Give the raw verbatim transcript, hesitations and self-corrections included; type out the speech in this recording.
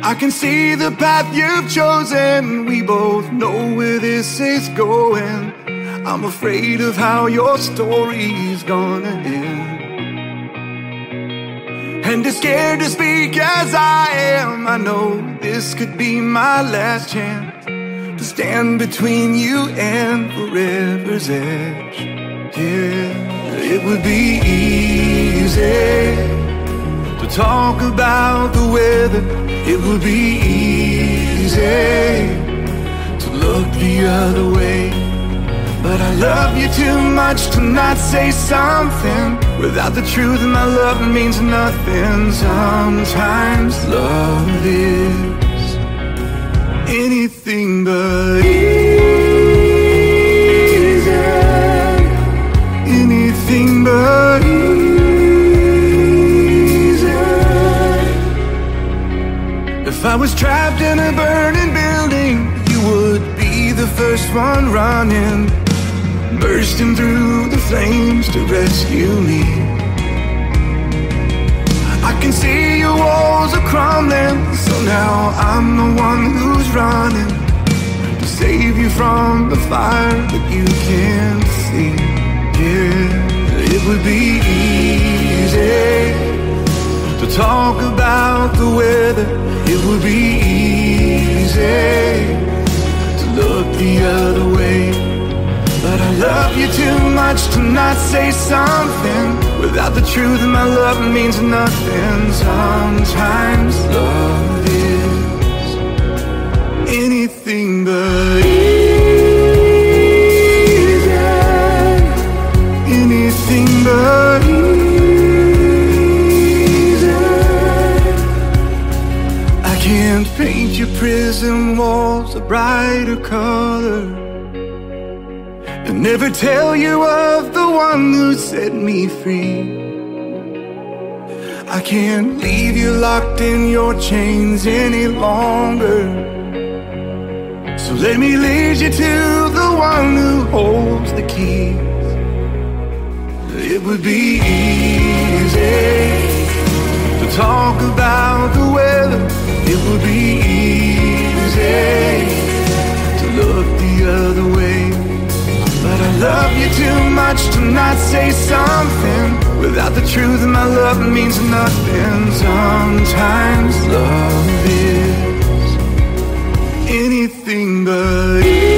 I can see the path you've chosen. We both know where this is going. I'm afraid of how your story's gonna end. And as scared to speak as I am, I know this could be my last chance to stand between you and forever's edge. Yeah, it would be easy to talk about the weather. It would be easy to look the other way. But I love you too much to not say something. Without the truth in my love, it means nothing. Sometimes love is anything but easy. Anything but easy. If I was trapped in a burning building, you would be the first one running, bursting through the flames to rescue me. I can see your walls are crumbling, so now I'm the one who's running to save you from the fire that you can't see. Yeah, it would be easy to talk about the weather. It would be easy to look the other way. But I love you too much to not say something. Without the truth in my love, it means nothing. Sometimes love is anything but easy. Anything but easy. I can't paint your prison walls a brighter color, and never tell you of the one who set me free. I can't leave you locked in your chains any longer, so let me lead you to the one who holds the keys. It would be easy to talk about the weather. It would be easy to look the other way. But I love you too much to not say something. Without the truth in my love, it means nothing. Sometimes love is anything but